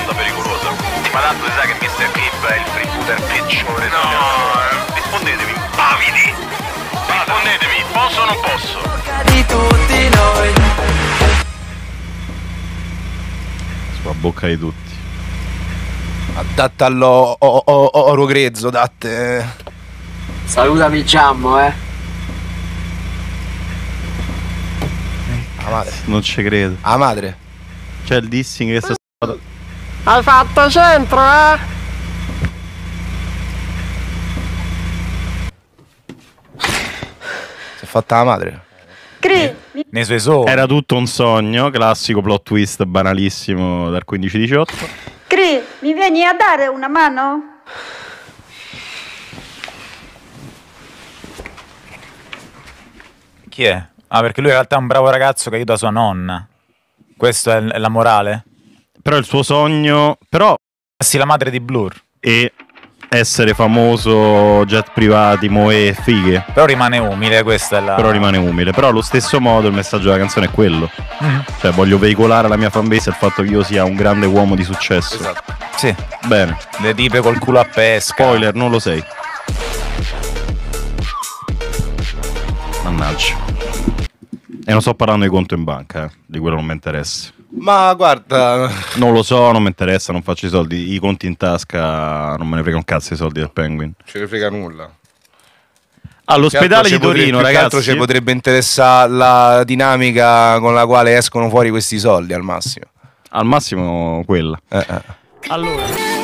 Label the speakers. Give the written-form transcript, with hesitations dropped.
Speaker 1: domanda pericolosa. Ma tanto si sa che Mr. Clip è il freebooter peggiore. No, rispondetevi, impavidi. Rispondetemi, posso o non posso?
Speaker 2: Di tutti noi.
Speaker 3: Sulla bocca di tutti.
Speaker 4: Datte all'oro grezzo, datte.
Speaker 2: Salutami Giammo,
Speaker 4: La madre.
Speaker 3: Non ci credo.
Speaker 4: La madre.
Speaker 3: C'è il dissing che sta stato.
Speaker 5: Hai fatto centro,
Speaker 4: Si è fatta la madre.
Speaker 6: Nei suoi sogni.
Speaker 3: Era tutto un sogno, classico plot twist banalissimo dal 15-18.
Speaker 7: Cri, mi vieni a dare una mano?
Speaker 6: Chi è? Ah, perché lui in realtà è un bravo ragazzo che aiuta sua nonna. Questa è la morale?
Speaker 3: Però il suo sogno. Però.
Speaker 6: Sì, la madre di Blur.
Speaker 3: E essere famoso, jet privati, moe e fighe.
Speaker 6: Però rimane umile, questa è la...
Speaker 3: Però rimane umile. Però allo stesso modo il messaggio della canzone è quello. Cioè voglio veicolare alla mia fanbase il fatto che io sia un grande uomo di successo.
Speaker 4: Esatto.
Speaker 6: Sì.
Speaker 3: Bene.
Speaker 6: Le tipe col culo a pesca.
Speaker 3: Spoiler, non lo sei. Mannaggia. E non sto parlando di conto in banca, di quello non mi interessa.
Speaker 4: Ma guarda,
Speaker 3: Non lo so, non mi interessa, non faccio i soldi. I conti in tasca, non me ne frega un cazzo i soldi del Penguin.
Speaker 4: ce ne frega nulla.
Speaker 3: All'ospedale di Torino,
Speaker 4: Più che altro
Speaker 3: ragazzi.
Speaker 4: ci potrebbe interessare la dinamica con la quale escono fuori questi soldi al massimo.
Speaker 3: Al massimo quella.
Speaker 4: Eh.
Speaker 3: Allora.